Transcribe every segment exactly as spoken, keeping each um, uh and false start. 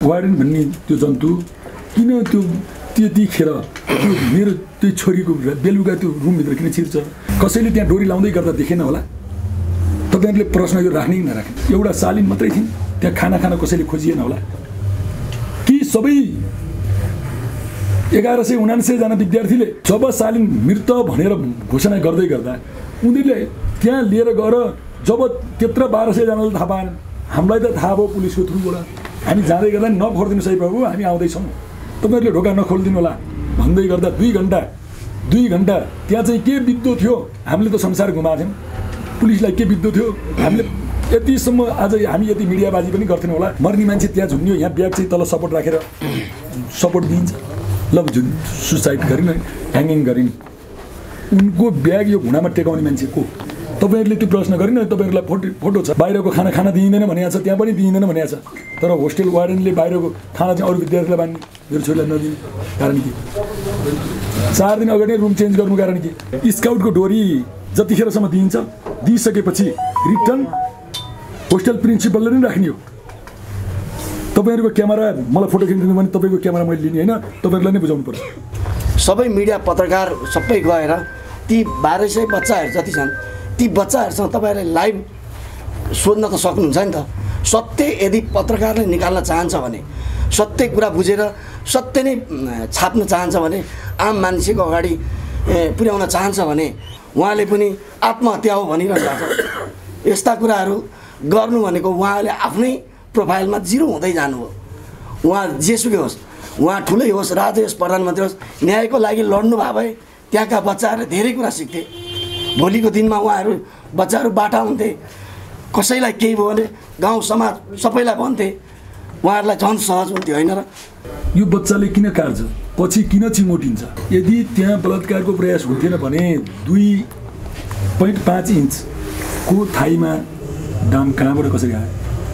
Warden भन्ने त्यो जन्तु किन त्यो त्यतिखेर त्यो मेरो त्यो छोरीको बेलुका त्यो रुमभित्र किन छिर्छ? कसैले त्यहाँ डोरी लाउँदै गर्दा देखेन होला? तपाईँहरूले प्रश्न यो राख्ने कि नराख्ने? एउटा सालिन मात्रै थिइन्, त्यहाँ खाना खाना कसैले खोजिएन होला कि? सबै एघार सय उनान्सयजना विद्यार्थीले जब सालिन मृत भनेर घोषणा गर्दै गर्दा उनीहरूले त्यहाँ लिएर गएर जब त्यत्र बाह्र सयजनाले थाहा पाएन, हामीलाई त थाहा भयो पुलिसको थ्रुबाट, हामी जाँदै गर्दा नफोरिदिनु सही बाबु, हामी आउँदैछौँ, तपाईँहरूले ढोका नखोलिदिनु होला भन्दै गर्दा दुई घन्टा दुई घन्टा त्यहाँ चाहिँ के बित्दो थियो? हामीले त संसार घुमाएको थियौँ, पुलिसलाई के बित्दो थियो? हामीले यतिसम्म आज हामी यति मिडियाबाजी पनि गर्थेन होला। मर्ने मान्छे त्यहाँ झुन्नियो, यहाँ ब्याग चाहिँ तल सपोर्ट राखेर सपोर्ट दिन्छ, ल झुन् सुसाइड गरिन्, ह्याङ्गिङ गरिन्। उनको ब्याग यो घुँडामा टेकाउने मान्छे को? तपाईँहरूले त्यो प्रश्न गरिन? तपाईँहरूलाई फोटो फोटो छ, बाहिरको खाना खाना दिइँदैन भनेको छ, त्यहाँ पनि दिइँदैन भनेको छ, तर होस्टेल वार्डेनले बाहिरको खाना चाहिँ अरू विद्यार्थीलाई बाँध्ने, मेरो छोरीलाई नदिने कारण के? चार दिन अगाडि रुम चेन्ज गर्नु कारण के? स्काउटको डोरी जतिखेरसम्म दिइन्छ, दिइसकेपछि रिटर्न होस्टेल प्रिन्सिपलले नै राख्ने हो। तपाईँहरूको क्यामेरा मलाई फोटो खिच्नु भने तपाईँको क्यामेरा मैले लिने होइन, तपाईँहरूलाई नै बुझाउनु पर्छ। सबै मिडिया पत्रकार सबै गएर ती बाह्र सय बच्चाहरू जति छन् ती बच्चाहरूसँग तपाईँहरूले लाइभ सोध्न त सक्नुहुन्छ नि त। सत्य यदि पत्रकारले निकाल्न चाहन्छ भने, सत्य कुरा बुझेर सत्य नै छाप्न चाहन्छ भने, आम मान्छेको अगाडि पुर्याउन चाहन्छ भने उहाँले पनि आत्महत्या हो भनिरहनु भएको छ। यस्ता कुराहरू गर्नु भनेको उहाँले आफ्नै प्रोफाइलमा जिरो हुँदै जानु हो। उहाँ जेसुकै होस्, उहाँ ठुलै होस्, राजा होस्, प्रधानमन्त्री होस्, न्यायको लागि लड्नु भयो भए त्यहाँका बच्चाहरूले धेरै कुरा सिक्थे। भोलिको दिनमा उहाँहरू बच्चाहरू बाटा हुन्थे, कसैलाई केही भयो भने गाउँ समाज सबैलाई भन्थे, उहाँहरूलाई झन् सहज हुन्थ्यो होइन र? यो बच्चाले किन काट्छ, पछि किन चिमोटिन्छ? यदि त्यहाँ बलात्कारको प्रयास हुन्थेन भने दुई पोइन्ट पाँच इन्चको थाईमा दाम कहाँबाट कसरी आयो?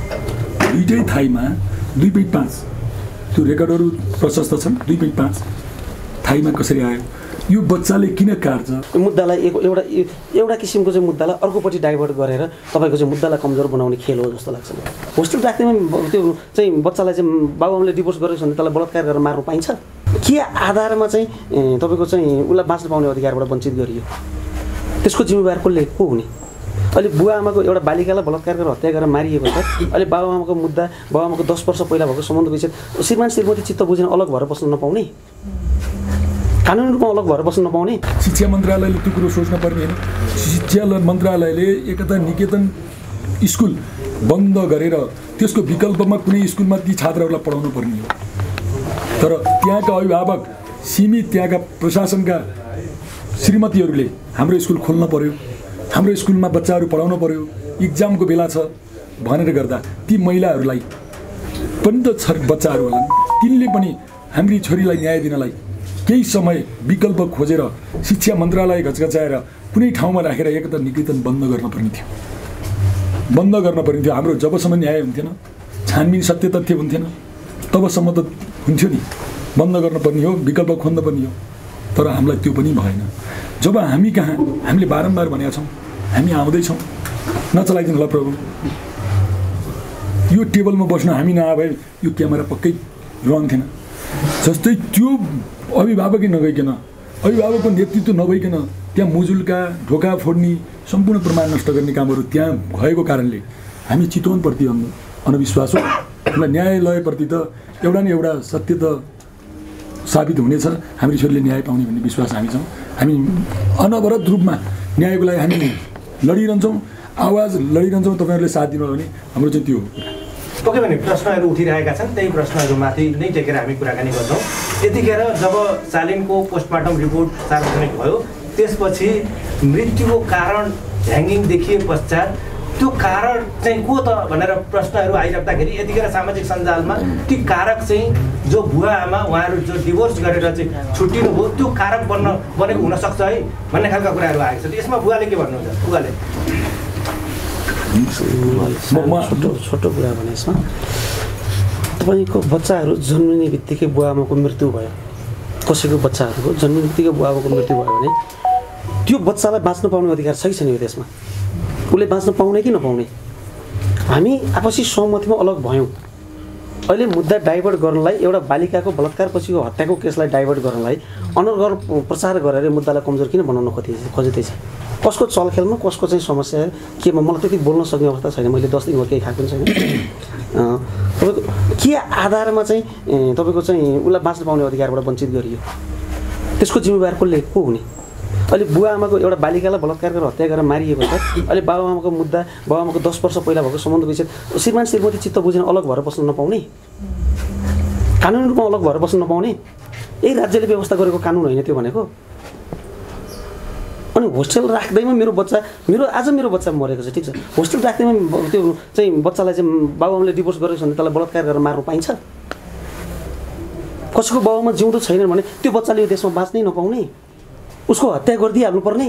दुईटै थाईमा दुई पोइन्ट पाँच, त्यो रेकर्डहरू प्रशस्त छन्, दुई पोइन्ट पाँच थाईमा कसरी आयो? यो बच्चाले किन काट्छ? मुद्दालाई एक एउटा एउटा किसिमको चाहिँ मुद्दालाई अर्कोपट्टि डाइभर्ट गरेर तपाईँको चाहिँ मुद्दालाई कमजोर बनाउने खेल हो जस्तो लाग्छ। होस्टेल राख्दैमा त्यो चाहिँ बच्चालाई चाहिँ बाबुआमाले डिभोर्स गरेको छ भने त्यसलाई बलात्कार गरेर मार्नु पाइन्छ? के आधारमा चाहिँ तपाईँको चाहिँ उसलाई बाँच्न पाउने अधिकारबाट वञ्चित गरियो? त्यसको जिम्मेवार कसले को हुने? अहिले बुवा आमाको एउटा बालिकालाई बलात्कार गरेर हत्या गरेर मारिएको छ, अहिले बाबुआमाको मुद्दा, बाबुआमाको दस वर्ष पहिला भएको सम्बन्ध विच्छेद, श्रीमान श्रीमती चित्त बुझेर अलग भएर बस्न नपाउने, कानुनी रूपमा अलग भएर बस्न नपाउने? शिक्षा मन्त्रालयले त्यो कुरो सोच्न पर्ने होइन। शिक्षा मन्त्रालयले एकता निकेतन स्कुल बन्द गरेर त्यसको विकल्पमा कुनै स्कुलमा ती छात्रहरूलाई पढाउनु पर्ने हो। तर त्यहाँका अभिभावक, सीमित त्यहाँका प्रशासनका श्रीमतीहरूले हाम्रो स्कुल खोल्न पर्यो, हाम्रो स्कुलमा बच्चाहरू पढाउनु पर्यो, इक्जामको बेला छ भनेर गर्दा ती महिलाहरूलाई पनि त छ बच्चाहरू होला, तिनले पनि हाम्री छोरीलाई न्याय दिनलाई केही समय विकल्प खोजेर शिक्षा मन्त्रालय घचघचाएर कुनै ठाउँमा राखेर एकता निकेतन बन्द गर्न पर्ने थियो, बन्द गर्न पर्ने थियो। हाम्रो जबसम्म न्याय हुन्थेन, छानबिन सत्य तथ्य हुन्थेन, तबसम्म त हुन्थ्यो नि, बन्द गर्न पर्ने हो, विकल्प खोज्न पर्ने हो। तर हामीलाई त्यो पनि भएन। जब हामी कहाँ हामीले बारम्बार भनेका छौँ हामी आउँदैछौँ, नचलाइदिनु होला प्रभु, यो टेबलमा बस्न हामी नआए भए यो क्यामेरा पक्कै रहन्थेन। जस्तै त्यो अभिभावकै नगइकन, अभिभावकको नेतृत्व नभइकन त्यहाँ मुजुल्का, ढोका फोड्ने, सम्पूर्ण प्रमाण नष्ट गर्ने कामहरू त्यहाँ भएको कारणले हामी चितवनप्रति अनविश्वास हो। हामीलाई न्यायालयप्रति त एउटा न एउटा सत्य त साबित हुनेछ, हाम्रो छोरीले न्याय पाउने भन्ने विश्वास हामी छौँ। हामी अनवरत रूपमा न्यायको लागि हामी लडिरहन्छौँ, आवाज लडिरहन्छौँ। तपाईँहरूले साथ दिनुभयो भने हाम्रो चाहिँ त्यो ओके भने प्रश्नहरू उठिरहेका छन्, त्यही प्रश्नहरूमाथि नै टेकेर हामी कुराकानी गर्छौँ। यतिखेर जब सालिनको पोस्टमार्टम रिपोर्ट सार्वजनिक भयो त्यसपछि मृत्युको कारण ह्याङ्गिङ देखिए पश्चात त्यो कारण चाहिँ को त भनेर प्रश्नहरू आइराख्दाखेरि यतिखेर सामाजिक सञ्जालमा ती कारक चाहिँ जो बुवा आमा उहाँहरू जो डिभोर्स गरेर चाहिँ छुट्टिनु भयो त्यो कारक बन्न बनेको हुनसक्छ है भन्ने खालका कुराहरू आएको छ। यसमा बुवाले के भन्नुहुन्छ? बुवाले छोटो छोटो कुरा भने यसमा तपाईँको बच्चाहरू जन्मिने बित्तिकै बुवा आमाको मृत्यु भयो, कसैको बच्चाहरूको जन्मिने बित्तिकै बुवा आमाको मृत्यु भयो भने त्यो बच्चालाई बाँच्न पाउने अधिकार छ कि छैन? यो देशमा उसले बाँच्न पाउने कि नपाउने? हामी आपसी सहमतिमा अलग भयौँ, अहिले मुद्दा डाइभर्ट गर्नलाई एउटा बालिकाको बलात्कारपछिको हत्याको केसलाई डाइभर्ट गर्नलाई अनर्गल प्रचार गरेर मुद्दालाई कमजोर किन बनाउन खोजे खोजेदैछ? कसको चलखेलमा कसको चाहिँ समस्या केमा मलाई त्यति बोल्न सक्ने अवस्था छैन। मैले दस दिनमा केही खाएको छैन। तपाईँको के आधारमा चाहिँ तपाईँको चाहिँ उसलाई बाँच्न पाउने अधिकारबाट वञ्चित गरियो? त्यसको जिम्मेवार कसले को हुने? अहिले बुवा आमाको एउटा बालिकालाई बलात्कार गरेर हत्या गरेर मारिएको छ। अहिले बाबु आमाको मुद्दा बाबु आमाको दस वर्ष पहिला भएको सम्बन्ध विषय श्रीमान श्रीमती चित्त बुझेर अलग भएर बस्न नपाउने, कानुनी रूपमा अलग भएर बस्न नपाउने, यही राज्यले व्यवस्था गरेको कानुन होइन त्यो भनेको। अनि होस्टेल राख्दैमा मेरो बच्चा मेरो आज मेरो बच्चा मरेको छ, ठिक छ, होस्टेल राख्दैमा त्यो चाहिँ बच्चालाई चाहिँ बाबुआमाले डिभोर्स गरेको छ भने त्यसलाई बलात्कार गरेर मार्नु पाइन्छ? कसैको बाबुआमा जिउँदो छैन भने त्यो बच्चाले यो देशमा बाँच्नै नपाउने, उसको हत्या गरिदिइहाल्नु पर्ने।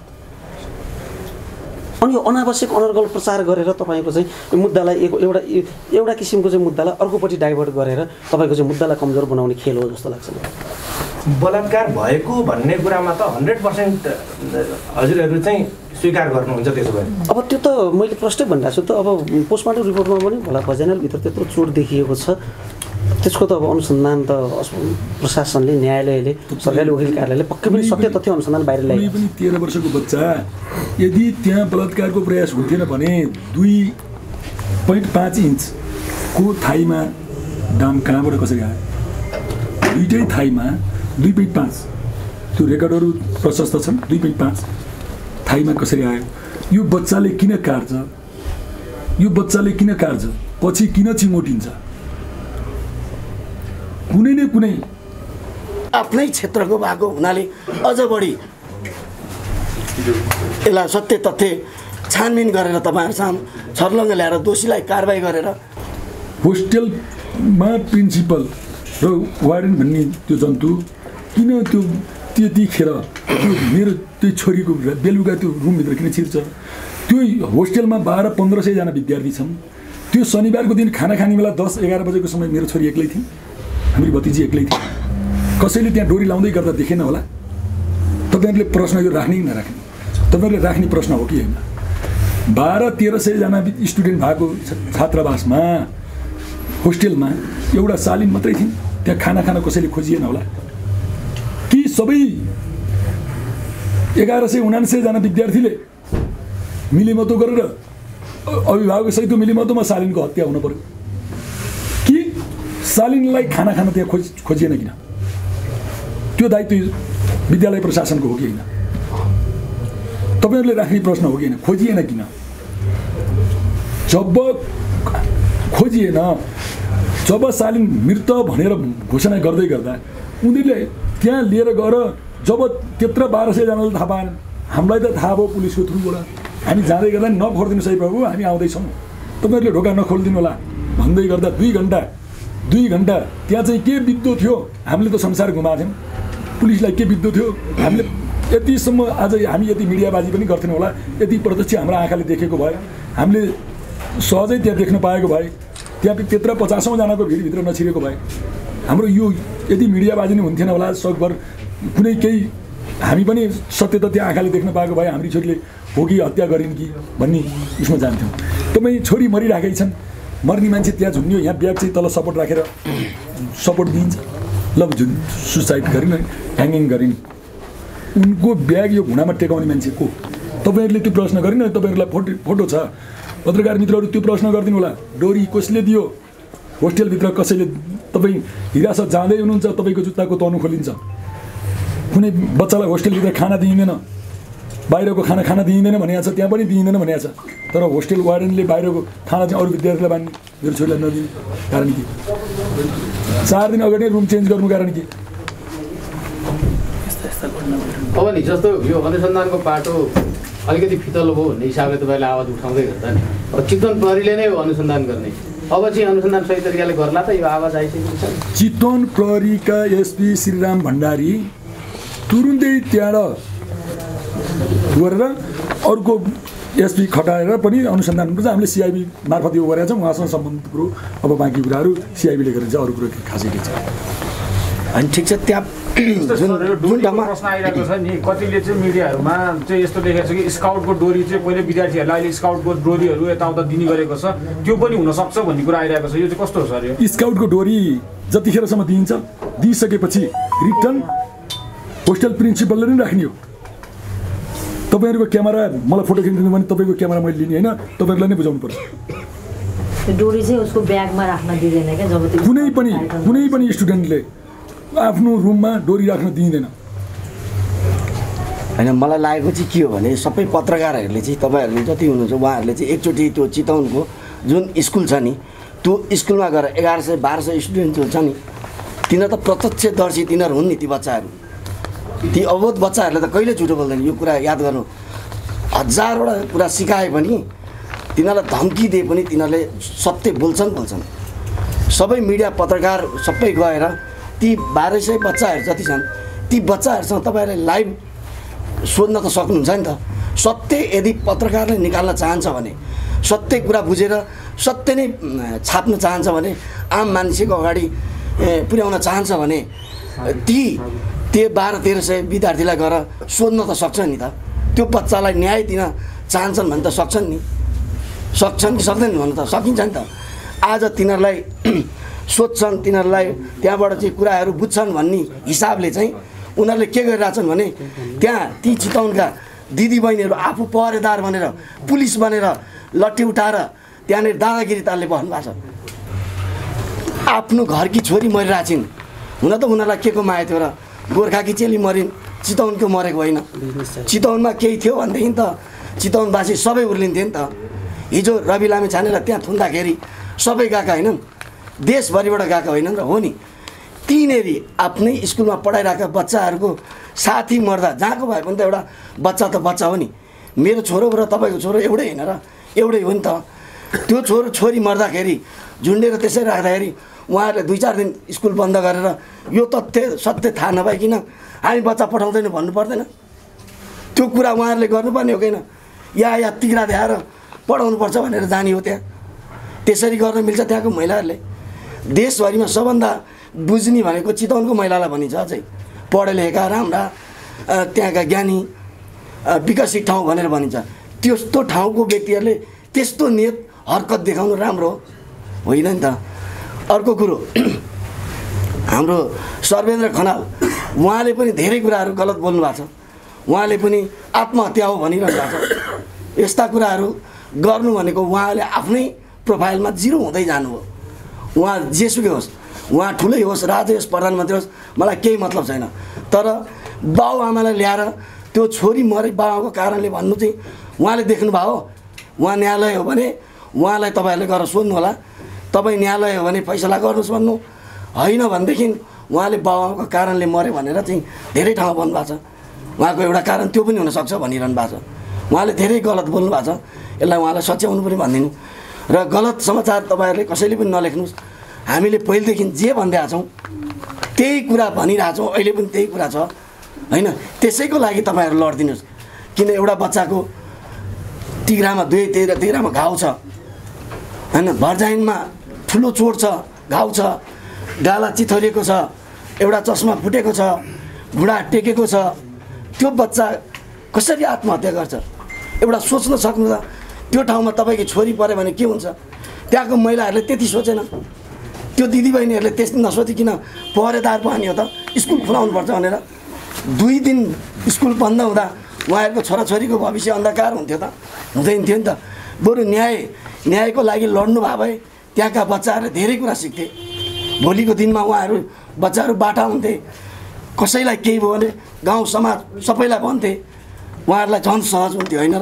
अनि यो अनावश्यक अनर्गल प्रचार गरेर तपाईँको चाहिँ मुद्दालाई एउटा एउटा किसिमको चाहिँ मुद्दालाई अर्कोपट्टि डाइभर्ट गरेर तपाईँको चाहिँ मुद्दालाई कमजोर बनाउने खेल हो जस्तो लाग्छ। बलात्कार भएको भन्ने कुरामा त हन्ड्रेड पर्सेन्ट हजुरहरू चाहिँ स्वीकार गर्नुहुन्छ। त्यसो भए अब त्यो त मैले प्रष्टै भनिरहेको छु त। अब पोस्टमार्टम रिपोर्टमा पनि भोला भजनलभित्र त्यत्रो चोट देखिएको छ, त्यसको त अब अनुसन्धान त प्रशासनले न्यायालयले सरकारी वकिल कार्यालयले पक्कै पनि सत्य तथ्य अनुसन्धान बाहिर ल्यायो। कुनै पनि तेह्र वर्षको बच्चा यदि त्यहाँ बलात्कारको प्रयास हुन्थेन भने दुई पोइन्ट पाँच इन्चको थाईमा दाम कहाँबाट कसरी आयो? दुईटै थाईमा दुई पोइन्ट पाँच, त्यो रेकर्डहरू प्रशस्त छन्। दुई पोइन्ट पाँच थाईमा कसरी आयो? यो बच्चाले किन काट्छ? यो बच्चाले किन काट्छ? पछि किन चिमोटिन्छ? कुनै न कुनै आफ्नै क्षेत्रको भएको हुनाले अझ बढी यसलाई सत्य तथ्य छानबिन गरेर तपाईँहरू सामु छर्लङ्ग ल्याएर दोषीलाई कारबाही गरेर होस्टेलमा प्रिन्सिपल र वार्डन भन्ने त्यो जन्तु किन त्यो त्यतिखेर त्यो मेरो त्यो छोरीको बेलुका त्यो रुमभित्र किन छिर्छ? त्यो होस्टेलमा बाह्र पन्ध्र सयजना विद्यार्थी छन्। त्यो शनिबारको दिन खाना खाने बेला दस एघार बजेको समय मेरो छोरी एक्लै थिइन्, हाम्रो भतिजी एक्लै थिए। कसैले त्यहाँ डोरी लाउँदै गर्दा देखेन होला? तपाईँहरूले प्रश्न यो राख्ने कि नराख्ने? तपाईँहरूले राख्ने प्रश्न हो कि होइन? बाह्र तेह्र सयजना स्टुडेन्ट भएको छात्रावासमा होस्टेलमा एउटा सालिन मात्रै थिइन्। त्यहाँ खाना खाना कसैले खोजिएन होला कि? सबै एघार सय उनान्सयजना विद्यार्थीले मिलेमतो गरेर अभिभावकसहित मिलेमतोमा सालिनको हत्या हुनु पर्यो कि? सालिनलाई खाना खान त्यहाँ खोज खोजिएन किन? त्यो दायित्व विद्यालय प्रशासनको हो कि होइन? तपाईँहरूले राख्ने प्रश्न हो कि होइन? खोजिएन किन? जब खोजिएन, जब सालिन मृत भनेर घोषणा गर्दै गर्दा उनीहरूले त्यहाँ लिएर गएर जब त्यत्र बाह्र सयजनाले थाहा पाएन, हामीलाई त थाहा भयो पुलिसको थ्रुबाट, हामी जाँदै गर्दा नफोरिदिनु सही प्रभु, हामी आउँदैछौँ, तपाईँहरूले ढोका नखोलिदिनु होला भन्दै गर्दा दुई घन्टा दुई घन्टा त्यहाँ चाहिँ के बित्दो थियो? हामीले त संसार घुमाएको थियौँ। पुलिसलाई के बित्दो थियो? हामीले यतिसम्म आज हामी यति मिडियाबाजी पनि गर्थेनौँ होला, यति प्रत्यक्ष हाम्रो आँखाले देखेको भए, हामीले सहजै त्यहाँ देख्न पाएको भए, त्यहाँ त्यत्र पचासौँजनाको भिडभित्र नछिरेको भए हाम्रो यो यदि मिडियाबाजी नै हुन्थेन होला। सकभर कुनै केही हामी पनि सत्य त त्यहाँ आँखाले देख्न पाएको भए हाम्री छोरीले हो कि हत्या गरिन् कि भन्ने उसमा जान्थ्यौँ। तपाईँ छोरी मरिराखेकी छन्, मर्ने मान्छे त्यहाँ झुन्यो, यहाँ ब्याग चाहिँ तल सपोर्ट राखेर सपोर्ट दिइन्छ, ल झुन् सुसाइड गरिन्, ह्याङ्गिङ गरिन्। उनको ब्याग यो घुँडामा टेकाउने मान्छे को? तपाईँहरूले त्यो प्रश्न गरिन? तपाईँहरूलाई फोटो फोटो छ, पत्रकार मित्रहरू त्यो प्रश्न गरिदिनु होला। डोरी कसले दियो? होस्टेलभित्र कसैले? तपाईँ हिरासत जाँदै हुनुहुन्छ, तपाईँको जुत्ताको तनु खोलिन्छ। कुनै बच्चालाई होस्टेलभित्र खाना दिइँदैन, बाहिरको खाना खाना दिइँदैन भनेको छ, त्यहाँ पनि दिइँदैन भनेको छ। तर होस्टेल वार्डनले बाहिरको खाना चाहिँ अरू विद्यार्थीलाई बाँध्ने, मेरो छोरीलाई नदिने कारण के? चार दिन अगाडि नै रुम चेन्ज गर्नु कारण के? अब नि जस्तो यो अनुसन्धानको पाटो अलिकति फितलो भयो भन्ने हिसाबले तपाईँले आवाज उठाउँदै गर्दा नि अब चितवन प्रहरीले नै हो अनुसन्धान गर्ने, अब चाहिँ अनुसन्धान सही तरिकाले गर्ला त? यो आवाज आइसकेको छ। चितवन प्रहरीका एसपी श्रीराम भण्डारी तुरुन्तै त्यहाँ गरेर अर्को एसपी खटाएर पनि अनुसन्धान हुन्छ। हामीले सिआइबी मार्फत यो गरेका छौँ, उहाँसँग सम्बन्धित कुरो। अब बाँकी कुराहरू सिआइबीले गरेर चाहिँ अरू कुरो खासै के छ? अनि ठिक छ, त्यहाँ जुन ठाउँमा प्रश्न आइरहेको छ नि कतिले चाहिँ मिडियाहरूमा चाहिँ यस्तो लेखेको छ कि स्काउटको डोरी चाहिँ पहिले विद्यार्थीहरूलाई अहिले स्काउटको डोरीहरू यताउता दिने गरेको छ त्यो पनि हुनसक्छ भन्ने कुरा आइरहेको छ यो चाहिँ कस्तो हो सर यो स्काउटको डोरी जतिखेरसम्म दिइन्छ दिइसकेपछि रिटर्न होस्टेल प्रिन्सिपलले नै राख्ने हो तपाईँहरूको क्यामेरा मलाई फोटो खिचिदिनु भने तपाईँको क्यामेरा मैले लिने होइन तपाईँहरूलाई नै बुझाउनु पर्छ डोरी चाहिँ उसको ब्यागमा राख्न दिँदैन क्या जब कुनै पनि कुनै पनि स्टुडेन्टले आफ्नो रुममा डोरी राख्न दिइँदैन होइन मलाई लागेको चाहिँ के हो भने सबै पत्रकारहरूले चाहिँ तपाईँहरूले जति हुनुहुन्छ उहाँहरूले चाहिँ एकचोटि त्यो चितवनको जुन स्कुल छ नि त्यो स्कुलमा गएर एघार सय बाह्र सय स्टुडेन्ट जो छ नि तिनीहरू त प्रत्यक्षदर्शी तिनीहरू हुन् नि ती बच्चाहरू ती अबोध बच्चाहरूले त कहिले झुटो बोल्दैन यो कुरा याद गर्नु हजारवटा कुरा सिकाए पनि तिनीहरूलाई धम्की दिए पनि तिनीहरूले सत्य बोल्छन् बोल्छन् सबै मिडिया पत्रकार सबै गएर ती बाह्र सय बच्चाहरू जति छन् ती बच्चाहरूसँग तपाईँहरूले लाइभ सोध्न त सक्नुहुन्छ नि त सत्य यदि पत्रकारले निकाल्न चाहन्छ भने सत्य कुरा बुझेर सत्य नै छाप्न चाहन्छ भने आम मान्छेको अगाडि पुर्याउन चाहन्छ भने ती त्यो बाह्र तेह्र सय विद्यार्थीलाई गएर सोध्न त सक्छ नि त त्यो बच्चालाई न्याय दिन चाहन्छन् भने त सक्छन् नि सक्छन् कि सक्दैन भन्नु त सकिन्छ नि त आज तिनीहरूलाई सोध्छन् तिनीहरूलाई त्यहाँबाट चाहिँ कुराहरू बुझ्छन् भन्ने हिसाबले चाहिँ उनीहरूले के गरिरहेछन् भने त्यहाँ ती चितवनका दिदीबहिनीहरू आफू पहरेदार बनेर पुलिस बनेर लट्ठी उठाएर त्यहाँनिर दादागिरी तालले बस्नु भएको छ आफ्नो घरकी छोरी मरिरहेछन् हुन त उनीहरूलाई के को माया थियो र गोर्खाकी चेली मरिन् चितवनको मरेको होइन चितवनमा केही थियो भनेदेखि त चितवनवासी सबै उर्लिन्थ्यो नि त हिजो रवि लामी छानेर त्यहाँ थुन्दाखेरि सबै गएका होइनन् देशभरिबाट गएका होइनन् र हो नि तिनीहरू आफ्नै स्कुलमा पढाइरहेका बच्चाहरूको साथी मर्दा जहाँको भए पनि त एउटा बच्चा त बच्चा हो नि मेरो छोरो र तपाईँको छोरो एउटै होइन र एउटै हो नि त त्यो छोरो छोरी मर्दाखेरि झुन्डेर त्यसै राख्दाखेरि उहाँहरूले दुई चार दिन स्कुल बन्द गरेर यो तथ्य सत्य थाहा नभइकन हामी बच्चा पठाउँदैनौँ भन्नु पर्दैन त्यो कुरा उहाँहरूले गर्नुपर्ने हो कि होइन या या तिग्रा देखाएर पढाउनुपर्छ भनेर जाने हो त्यहाँ त्यसरी गर्न मिल्छ त्यहाँको महिलाहरूले देशभरिमा सबभन्दा बुझ्ने भनेको चितवनको महिलालाई भनिन्छ अझै पढे लेखेका राम्रा त्यहाँका ज्ञानी विकसित ठाउँ भनेर भनिन्छ त्यस्तो ठाउँको व्यक्तिहरूले त्यस्तो नियत हरकत देखाउनु राम्रो होइन नि त अर्को कुरो हाम्रो सर्वेन्द्र खनाल उहाँले पनि धेरै कुराहरू गलत बोल्नु भएको छ उहाँले पनि आत्महत्या हो भनिरहनु भएको छ यस्ता कुराहरू गर्नु भनेको उहाँले आफ्नै प्रोफाइलमा जिरो हुँदै जानु हो उहाँ जेसुकै होस् उहाँ ठुलै होस् राजा होस् प्रधानमन्त्री होस् मलाई केही मतलब छैन तर बाउआमालाई ल्याएर त्यो छोरी मरे बाउको कारणले भन्नु चाहिँ उहाँले देख्नुभयो उहाँ न्यायालय हो भने उहाँलाई तपाईँहरूले गएर सोध्नु होला तपाईँ न्यायालय हो भने फैसला गर्नुहोस् भन्नु होइन भनेदेखि उहाँले बाउआमाको कारणले मऱ्यो भनेर चाहिँ धेरै ठाउँमा भन्नुभएको छ उहाँको एउटा कारण त्यो पनि हुनसक्छ भनिरहनु भएको छ उहाँले धेरै गलत बोल्नु भएको छ यसलाई उहाँलाई सच्याउनु पनि भनिदिनु र गलत समाचार तपाईँहरूले कसैले पनि नलेख्नुहोस् हामीले पहिलेदेखि जे भन्दै आएको छौँ त्यही कुरा भनिरहेको छौँ अहिले पनि त्यही कुरा छ होइन त्यसैको लागि तपाईँहरू लडिदिनुहोस् किन एउटा बच्चाको तिग्रामा दुई तेह्र तिग्रामा घाउ छ होइन भर्जाइनमा ठुलो चोट छ घाउ छ गाला चिथरिएको छ एउटा चस्मा फुटेको छ घुँडा टेकेको छ त्यो बच्चा कसरी आत्महत्या गर्छ एउटा सोच्न सक्नु त त्यो ठाउँमा तपाईँको छोरी पऱ्यो भने के हुन्छ त्यहाँको महिलाहरूले त्यति सोचेन त्यो दिदीबहिनीहरूले त्यस नसोचिकन पहरेदार पो हान्यो हो त स्कुल खुलाउनुपर्छ भनेर दुई दिन स्कुल बन्द हुँदा उहाँहरूको छोराछोरीको भविष्य अन्धकार हुन्थ्यो त हुँदैन थियो नि त बरु न्याय न्यायको लागि लड्नु भयो भए त्यहाँका बच्चाहरूले धेरै कुरा सिक्थे भोलिको दिनमा उहाँहरू बच्चाहरू बाटा हुन्थे कसैलाई केही भयो भने गाउँ समाज सबैलाई भन्थे उहाँहरूलाई झन् सहज हुन्थ्यो होइन र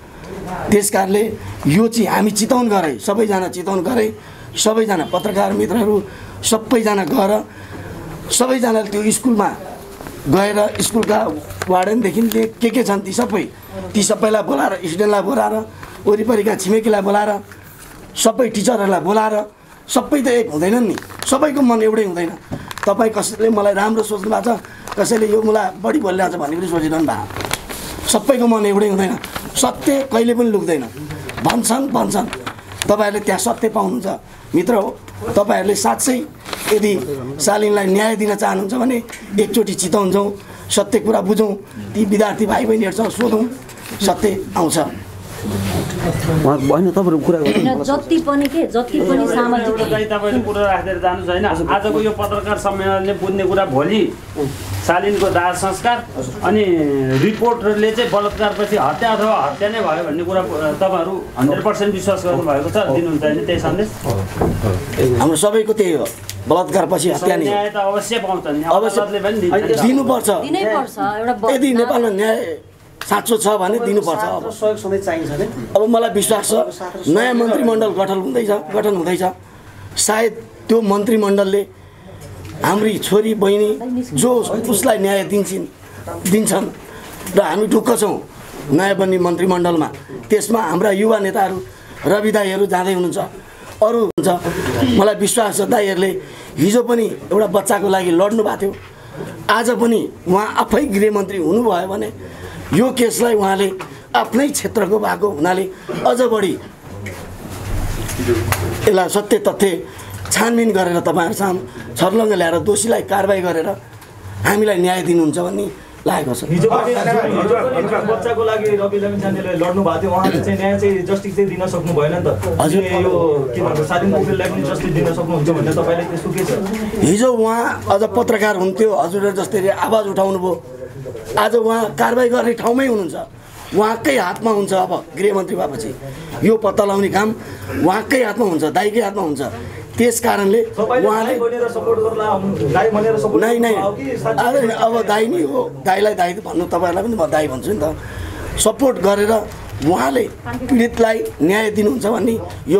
त्यस कारणले यो चाहिँ हामी चितवन गरे सबैजना चितवन गरे सबैजना पत्रकार मित्रहरू सबैजना गएर सबैजनाले त्यो स्कुलमा गएर स्कुलका वार्डनदेखि के के छन् ती सबै ती सबैलाई बोलाएर स्टुडेन्टलाई बोलाएर वरिपरिका छिमेकीलाई बोलाएर सबै टिचरहरूलाई बोलाएर सबै त एक हुँदैनन् नि सबैको मन एउटै हुँदैन तपाईँ कसैले मलाई राम्रो सोच्नु भएको छ कसैले यो मलाई बढी बोलिरहेको छ भन्ने पनि सोचिरहनु भएको सबैको मन एउटै हुँदैन सत्य कहिले पनि लुक्दैन भन्छन् भन्छन् तपाईँहरूले त्यहाँ सत्य पाउनुहुन्छ मित्र हो तपाईँहरूले साँच्चै यदि शालिनलाई न्याय दिन चाहनुहुन्छ भने एकचोटि चिताउँछौँ, सत्य कुरा बुझौँ, ती विद्यार्थी भाइ बहिनीहरूसँग सोधौँ, सत्य आउँछ। होइन तपाईँहरू कुरा होइन, जति पनि के जति पनि सामाजिक एउटा चाहिँ तपाईँले कुरा राखेर जानुहोस् होइन। आजको यो पत्रकार सम्मेलनले बुझ्ने कुरा भोलि शालिनको दाह संस्कार अनि रिपोर्टले चाहिँ बलात्कारपछि हत्या अथवा हत्या नै भयो भन्ने कुरा तपाईँहरू हन्ड्रेड पर्सेन्ट विश्वास गर्नुभएको छ, दिनुहुन्छ होइन त्यही सन्देश? हाम्रो सबैको त्यही हो, बलात्कारपछि हत्या नै न्याय त अवश्य पाउँछ नि, अवश्य पनि दिन्छ। दिनुपर्छ। दिनैपर्छ एउटा यदि नेपालमा न्याय साँचो छ भने दिनुपर्छ। अब सहयोग सधैँ चाहिन्छ नि। अब मलाई विश्वास छ नयाँ मन्त्रीमण्डल गठन हुँदैछ गठन हुँदैछ सायद त्यो मन्त्रीमण्डलले हाम्री छोरी बहिनी जो उसलाई न्याय दिन्छन् दिन्छन् र हामी ढुक्क छौँ नयाँ बन्ने मन्त्रीमण्डलमा। त्यसमा हाम्रा युवा नेताहरू रवि दाईहरू जाँदै हुनुहुन्छ, अरू हुन्छ। मलाई विश्वास छ दाईहरूले हिजो पनि एउटा बच्चाको लागि लड्नु भएको थियो, आज पनि उहाँ आफै गृहमन्त्री हुनुभयो भने यो केसलाई उहाँले आफ्नै क्षेत्रको भएको हुनाले अझ बढी यसलाई सत्य तथ्य छानबिन गरेर तपाईँहरू सामु छर्लङ्ग ल्याएर दोषीलाई कारबाही गरेर हामीलाई न्याय दिनुहुन्छ भन्ने लागेको छ। हिजो पनि हिजो बच्चाको लागि रवि लामिछानेले लड्नु भएको थियो, उहाँले चाहिँ न्याय चाहिँ जस्टिस चाहिँ दिन सक्नु भएन नि त। हजुर यो के भन्छ शालिन पोखरेललाई पनि जस्टिस दिन सक्नुहुन्छ भन्ने तपाईँले त्यस्तो के छ? हिजो उहाँ अझ पत्रकार हुन्थ्यो, हजुरहरू जस्तै आवाज उठाउनु भयो, आज उहाँ कारबाही गर्ने ठाउँमै हुनुहुन्छ, उहाँकै हातमा हुन्छ। अब गृहमन्त्री भएपछि यो पत्ता लगाउने काम उहाँकै हातमा हुन्छ, दाइकै हातमा हुन्छ। त्यस कारणले उहाँले नै नै अब दाइ नै हो, दाइलाई दाइ भन्नु तपाईँहरूलाई पनि म दाइ भन्छु नि त। सपोर्ट गरेर उहाँले पीडितलाई न्याय दिनुहुन्छ भन्ने यो